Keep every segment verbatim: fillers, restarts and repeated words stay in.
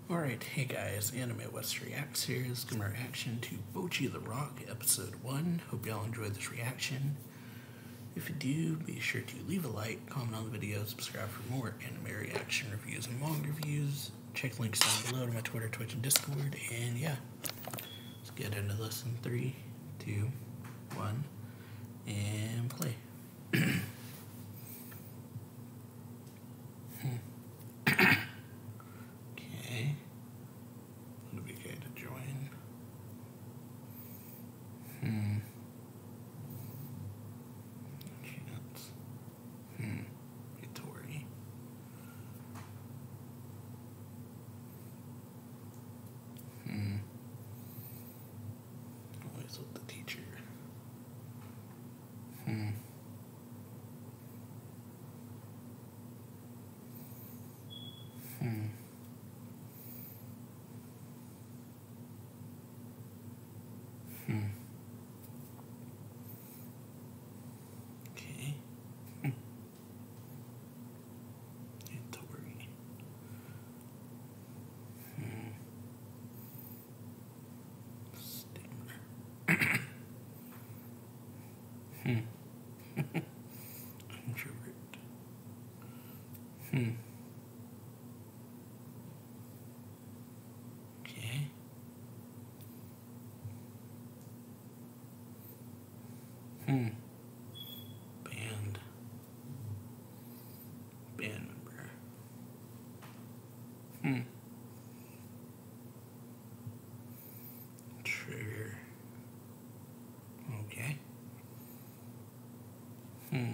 Alright, hey guys, Anime West Reacts here. This is my reaction to Bocchi the Rock, Episode one. Hope y'all enjoyed this reaction. If you do, be sure to leave a like, comment on the video, subscribe for more anime reaction reviews and manga reviews. Check links down below to my Twitter, Twitch, and Discord. And yeah, let's get into this in three, two, one, and play. Hmm. Chance. Hmm. Hitori. Hmm. Always with the teacher. Hmm. Hmm. Hmm. Hmm. Introvert. Hmm. Okay. Hmm. Band. Band member. Hmm. Trigger. Okay. Hmm.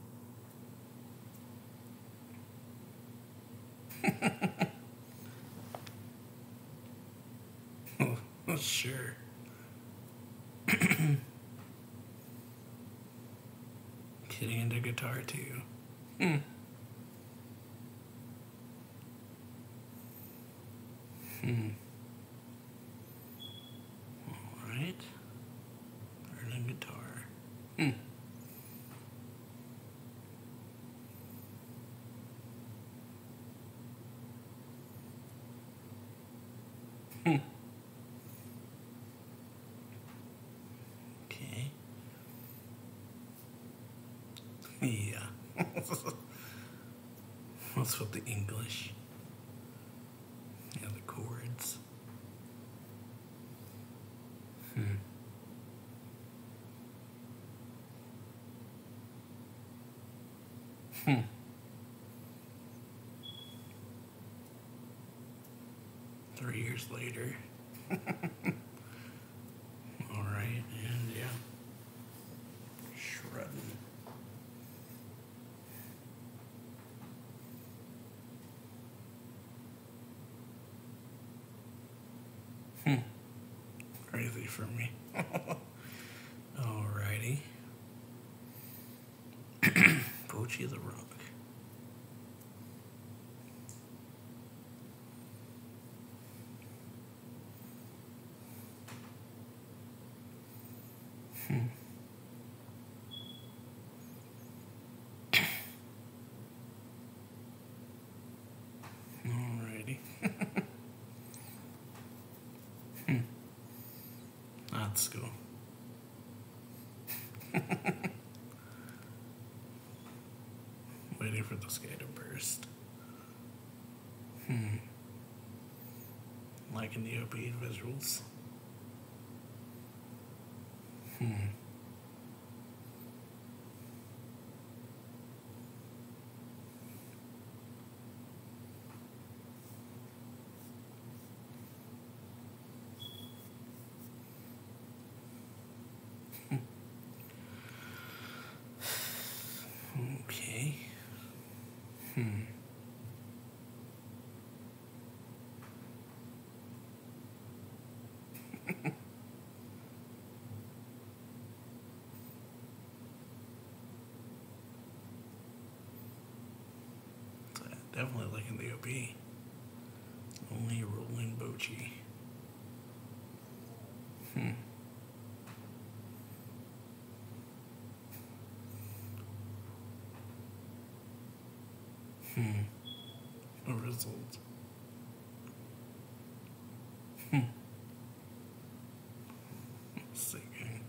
Oh, sure. Getting into guitar too. Hmm. Hmm. All right. Learning guitar. Hmm. Hmm. Okay. Yeah. What's with the English? Yeah, the chords. Hmm. Hmm. Three years later. Alright, and yeah. Shredding. Hmm. Crazy for me. Alrighty. Bocchi the Rock. Hmm. Alrighty. Hmm. That's cool. Waiting for the sky to burst. Hmm. Liking the O P visuals. Hmm. Okay. Hmm. Definitely liking the O P. Only rolling Bocchi. Hmm. Hmm. A result. Hmm. Singing.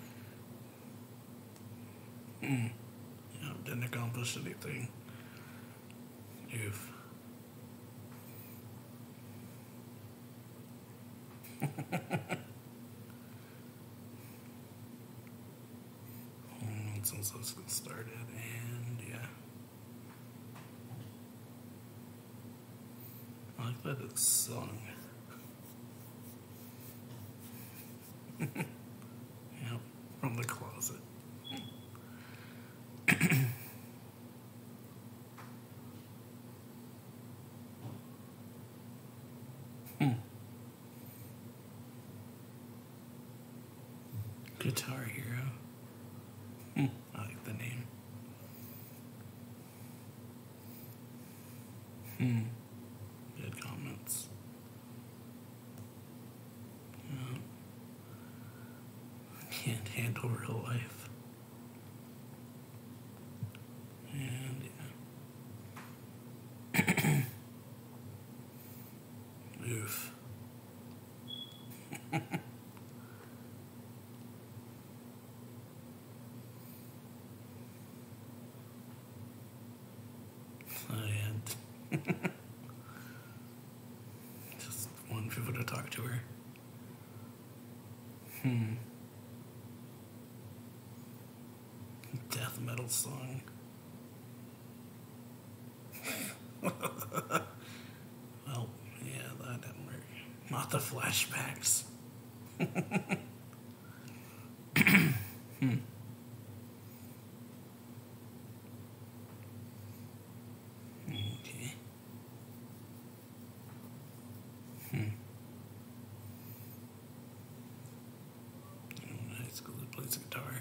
Hmm. Yeah, didn't accomplish anything. Oof. Since this started, and yeah. I like that it's sung. Yep, from the closet. Hmm. Guitar Hero. Hmm. I like the name. Hmm. Good comments. Yeah. Can't handle real life. And yeah. Oof. I had just one people to talk to her. Hmm. Death metal song. Well, yeah, that didn't work. Not the flashbacks. Hmm. Okay. Hmm. High school that plays guitar.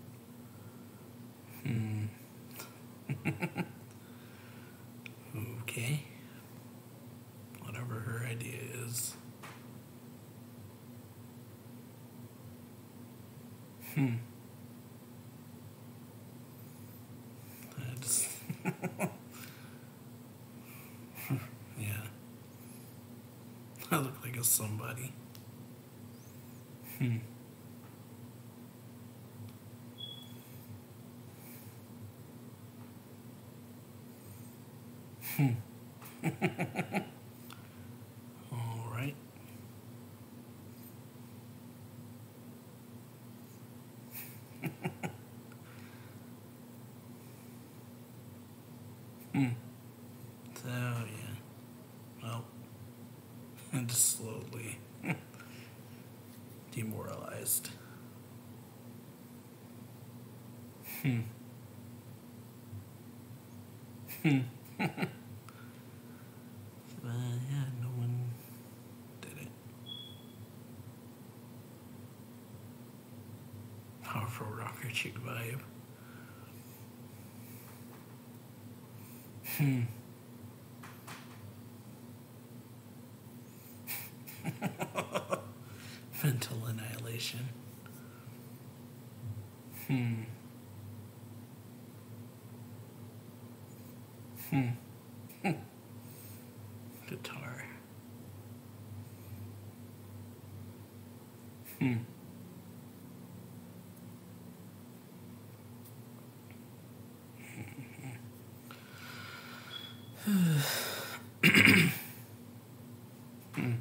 Hmm. Okay. Whatever her idea is. Hmm. I just. Yeah. I look like a somebody. Hmm. Hmm. All right. Hmm. So yeah. Well, and just slowly demoralized. Hmm. Hmm. But yeah, no one did it. Powerful rocker chick vibe. Hmm. Mental annihilation. Hmm. Hmm. Guitar. Hmm. Hmm.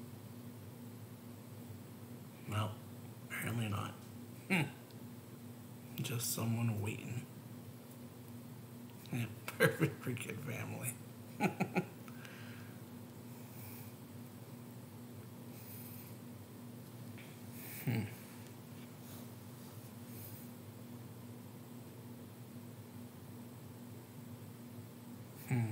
Well, apparently not. Hmm. Just someone waiting. Yeah, perfect for kid family. Hmm. Hmm.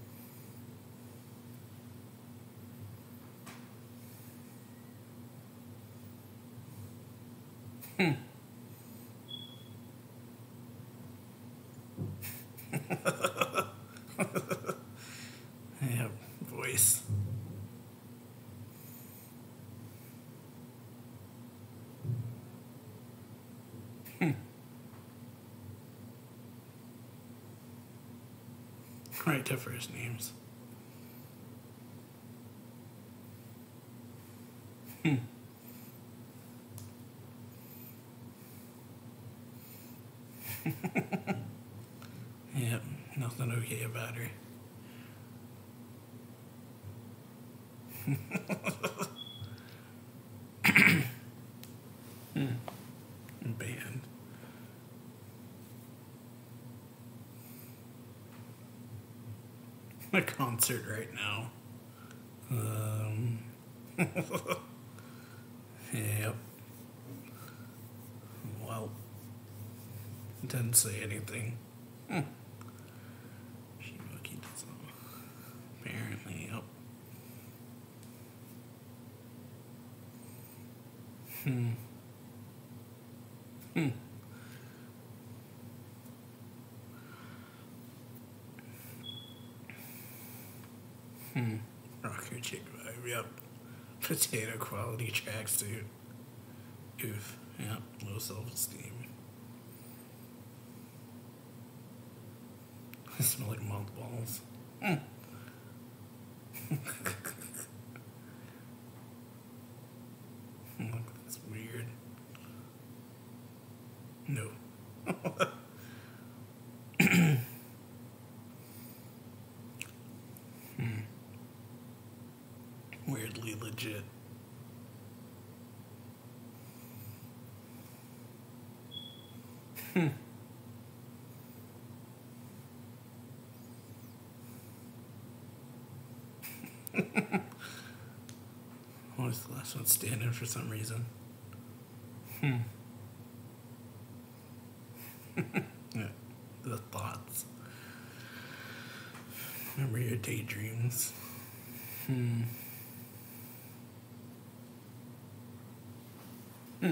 Hmm. Yeah, voice. Hmm. Right to first names. Hmm. Yep, nothing okay about her. hmm. Band. A concert right now. Um. Yep. Well, didn't say anything. Hmm. Shibuki doesn't. Apparently, yep. Hmm. Hmm. Hmm. Rocker chick vibe, yep. Potato quality tracksuit. Oof. Yep. Low self-esteem. I smell like mothballs. Mm. That's weird. No. hmm. Weirdly legit. Hmm. Always the last one standing for some reason. Hmm. Yeah. The thoughts. Remember your daydreams. Hmm. Hmm.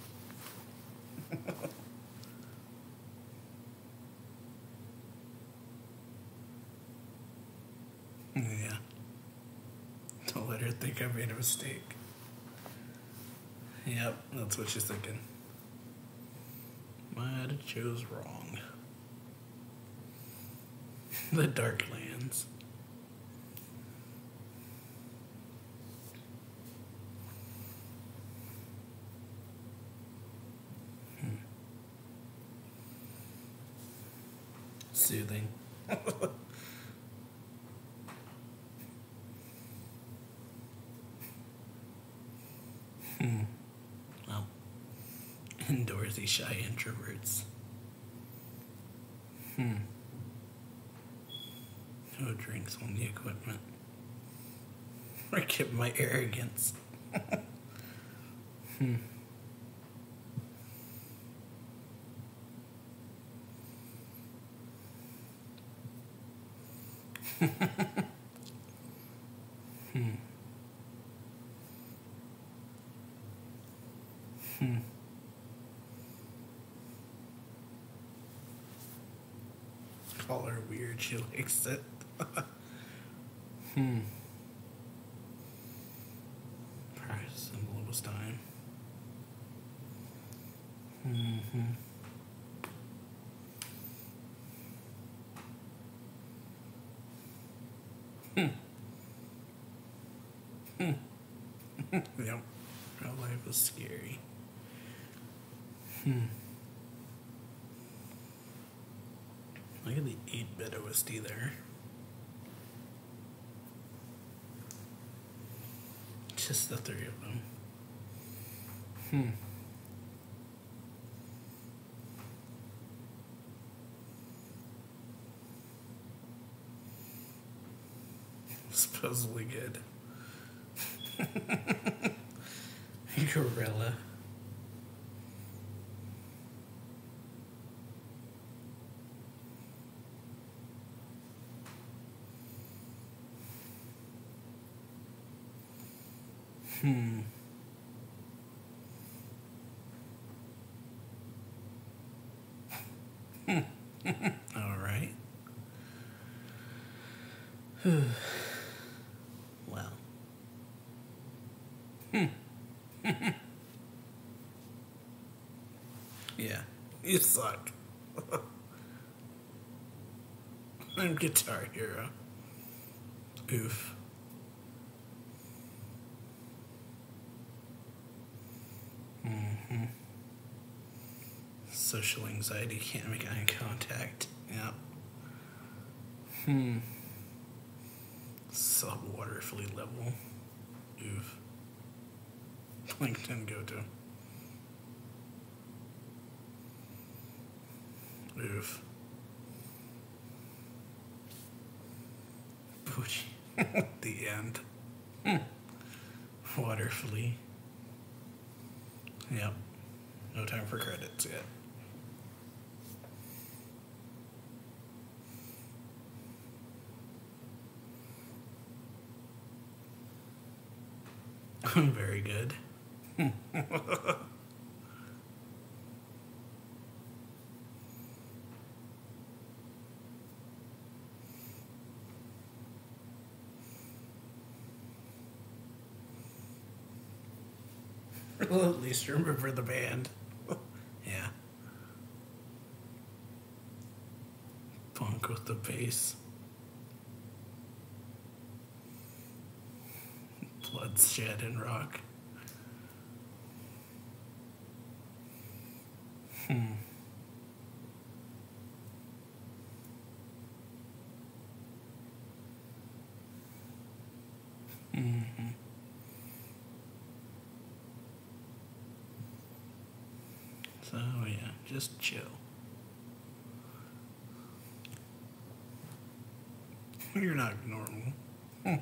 Yeah. Don't let her think I made a mistake. Yep, that's what she's thinking. Might have chose wrong. The Darklands. Hmm. Soothing. hmm. Well, and Dorothy shy introverts. Hmm. No drinks on the equipment. Or keep my arrogance. hmm. hmm. Hmm. Call her weird, she likes it. hmm. Price symbol was time. Mm-hmm. Hmm. Hmm. Yep. Real life was scary. Hmm. Look at the eight bit O S D there. Just the three of them. Hmm. Supposedly good. Gorilla. Hmm. All right. Well. Hmm. Yeah. You suck. I'm Guitar Hero. Oof. social anxiety, can't make eye contact. Yeah. Hmm. Subwater fleet level. Oof. Plankton go to. Oof. Bougie. The end. Hmm. Water flea. Yep. No time for credits yet. Very good. Well, at least remember the band. Yeah. Punk with the bass. Bloodshed and rock. Hmm. Mm-hmm. So, yeah, just chill. You're not normal. Hmm.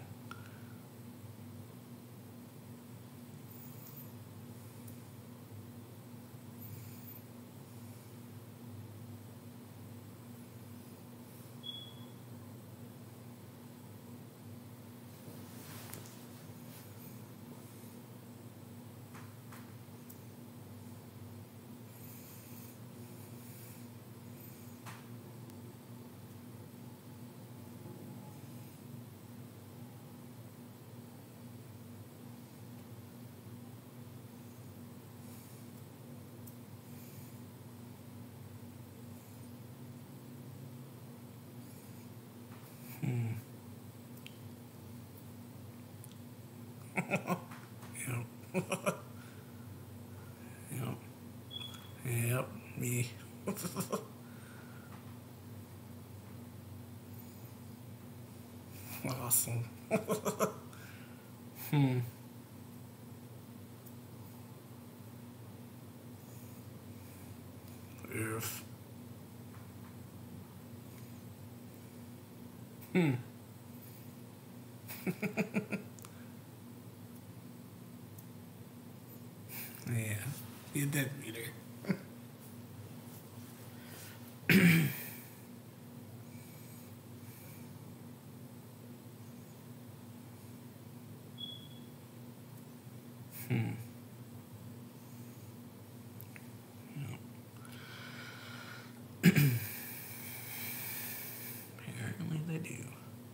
Hmm. Yep. Yep. Yep. Me. Awesome. Hmm. Oof. Hmm. Yeah. You did meet her. Hmm. Apparently they do.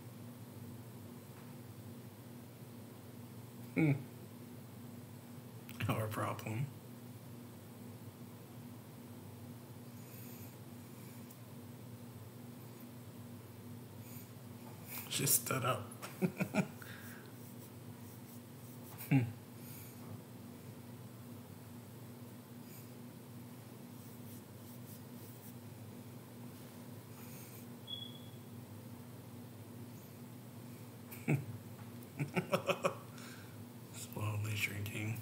Hmm. Our problem. She stood up. Hmm. Slowly shrinking.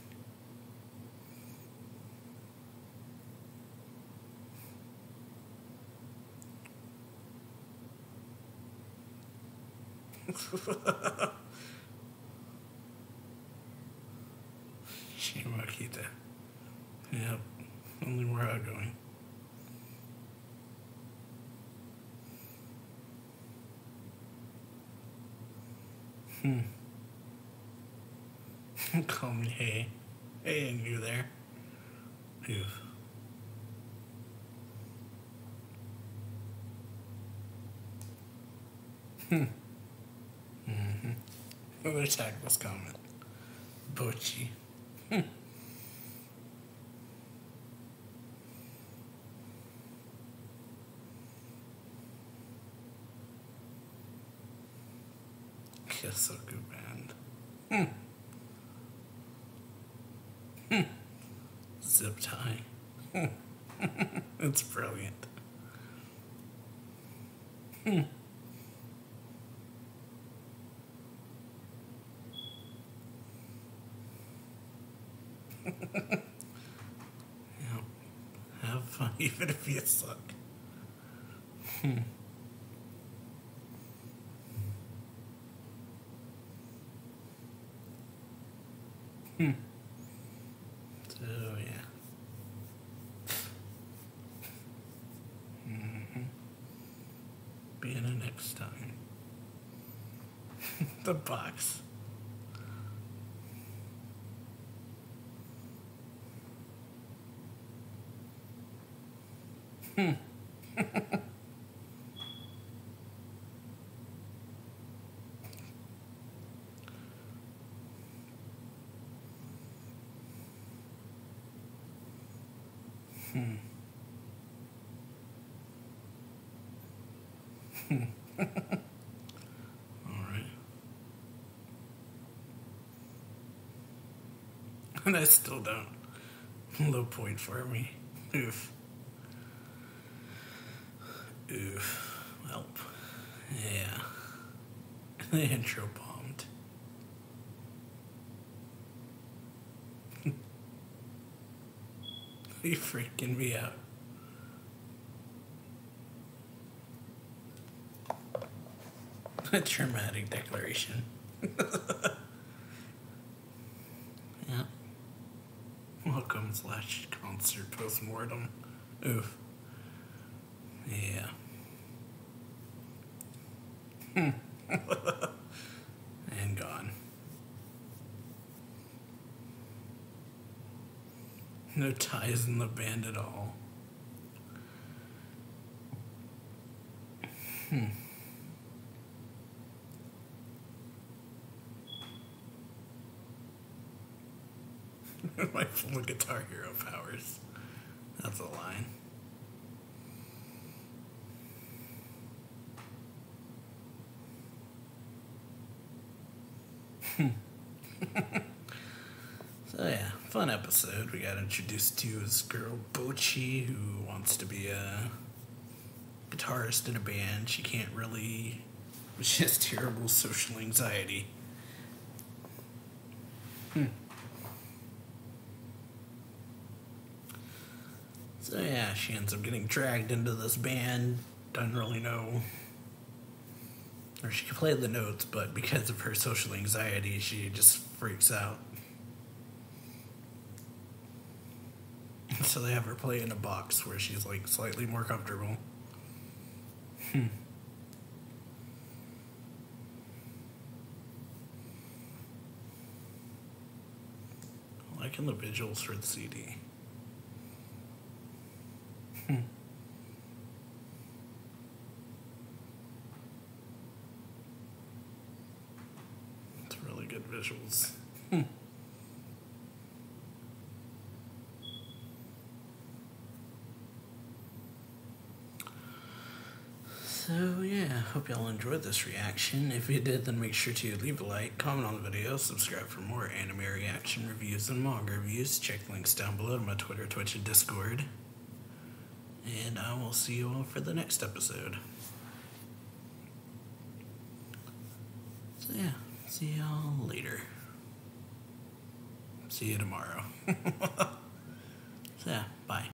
Shimakita. Yep. Only more outgoing. Hmm. Call me hey. Hey, and you there. Oof. Hmm. Mm-hmm. Another tactless comment. Bochi. Hmm. Kesoku band. Hmm. Hmm. Zip tie. Hmm. It's brilliant. Hmm. Yep. Have fun even if you suck. Hmm. Hmm. So, yeah. Mm-hmm. Be in it next time. The box. Hmm. Hmm. Hmm. Alright. And I still don't. Low point for me. Oof. Oof. Well. Yeah. The intro bombed. You freaking me out. A dramatic declaration. Yeah. Welcome slash concert postmortem. Oof. Yeah. Hmm. And gone. No ties in the band at all. Hmm. My full Guitar Hero powers. That's a line. So yeah, fun episode. We got introduced to this girl, Bochi, who wants to be a guitarist in a band. She can't really... She has terrible social anxiety. Hmm. So yeah, she ends up getting dragged into this band. Doesn't really know... Or she can play the notes, but because of her social anxiety, she just freaks out. So they have her play in a box where she's like slightly more comfortable. Hmm. Liking the visuals for the C D. Hmm. It's really good visuals. Hmm. So yeah, hope y'all enjoyed this reaction. If you did, then make sure to leave a like, comment on the video, subscribe for more anime reaction reviews and manga reviews. Check links down below to my Twitter, Twitch, and Discord. And I will see you all for the next episode. So yeah, see y'all later. See you tomorrow. So yeah, bye.